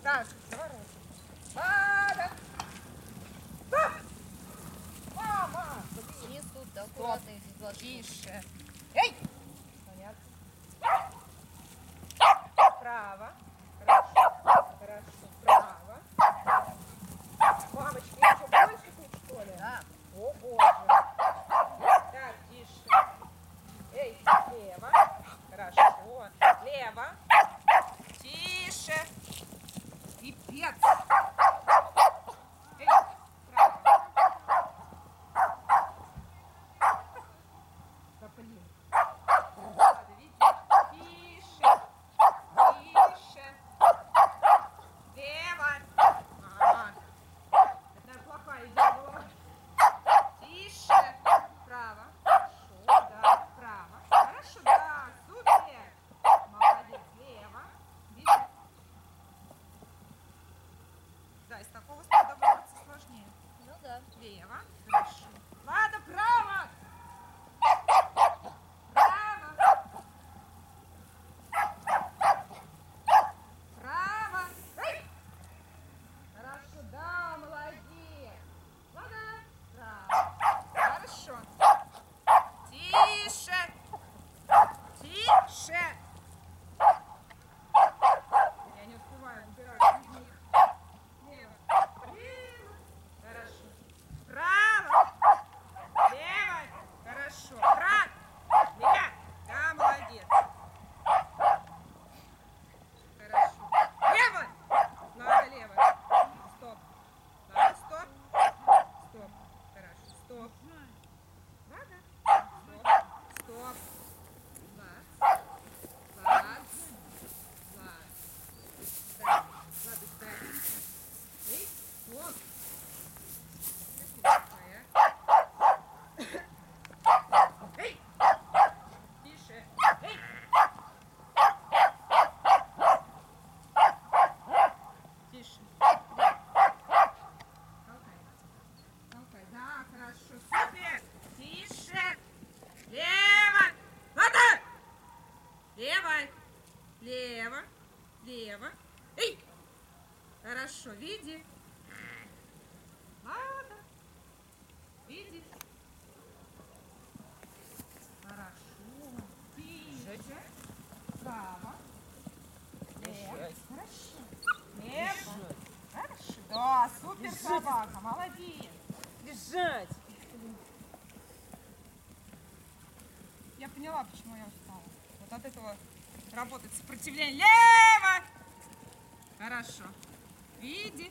Так, заворот. Лада. Стоп! Мама! Несут, да, аккуратно их из воды. Тише. Эй! Понятно. Право. Хорошо. Хорошо. Право. Мамочки, еще больше тут, что ли? Да. О, боже. Так, тише. Эй, лево. Хорошо. Лево. Тише. Пипец. Эй, право. Да блин. Надо, видишь? Тише. Тише. Лево. Ага. Это плохая идея была. Тише. Право. Хорошо, да. Право. Хорошо, да. Супер. Молодец. Лево. Видишь? Да, из такого стада выбраться сложнее. Ну да. Лево. Хорошо. Ладно, право. Право. Право. Эй! Хорошо, да, молодец. Ладно, право. Хорошо. Тише. Тише. Я не успеваю убирать из них. Лево. Лево. Хорошо. Право. Лево. Хорошо. Право. Лево. Да, молодец. Хорошо. Лево. Надо лево. Стоп. Надо стоп. Стоп. Хорошо. Стоп. Надо. Стоп. Стоп. Лад. Лад. Лад. Стой. Ладно, стой. Эй, стоп. Эй! Тише. Эй! Тише. Толкай. Толкай. Да, хорошо. Супер. Тише. Лево. Ладно. Лево. Лево. Лево. Эй! Хорошо. Види. Ладно. Види. Хорошо. Тише. Право. Лево. Хорошо. Лево. Хорошо. Да, супер собака. Молодец. Бежать! Я поняла, почему я устала. Вот от этого работает сопротивление. Лево! Хорошо. Види.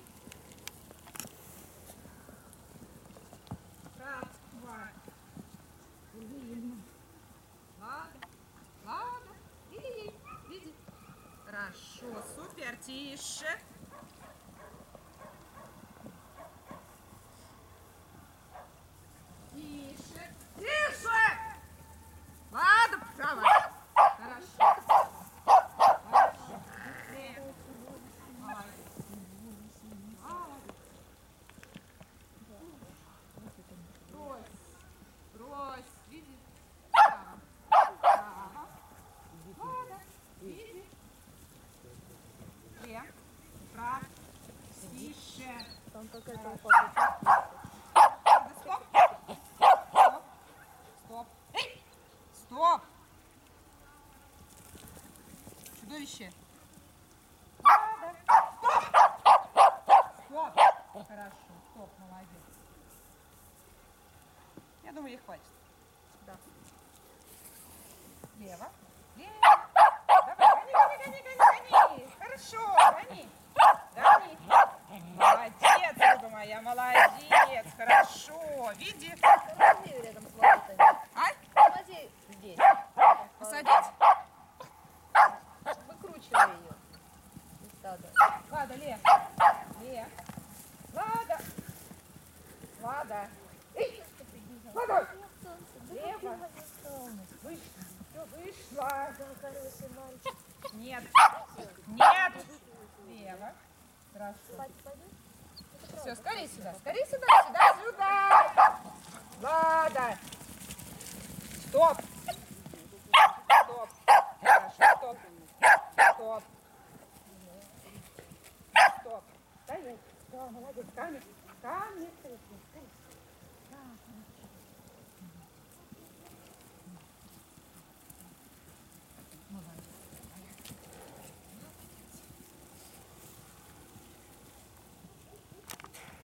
Раз, два. Ладно. Ладно. Види. Хорошо. Супер. Тише. Тише. Тише! Ладно, право. Хорошо. Хорошо. Лево. Молодец. Молодец. Брось. Брось. Види. Право. Право. Ладно. Види. Лево. Право. Тише. Там какая-то упаковка. Стоп. Стоп. Стоп. Эй! Стоп. Чудовище. Стоп. Стоп. Хорошо. Стоп. Молодец. Я думаю, ей хватит. Да. Лево. Лево. Давай, гони, гони, гони, гони, гони. Хорошо, гони. Гони. Молодец, рыба моя, молодец. Хорошо. Види. Посади рядом с воротами. Ай, Посади здесь. посадить? Выкручивай ее из стада. Лада, Ле. Ле. Лада. Лада. Эй, Лада. Лево. Вышла. Все, вышла. Хороший мальчик. Нет. Нет. Лево. Хорошо. Спать пойдешь? Все, скорее сюда. Скорее сюда. Сюда, сюда. Лада. Стоп. Стоп. Хорошо, стоп. Стоп. молодец. Камень, камень.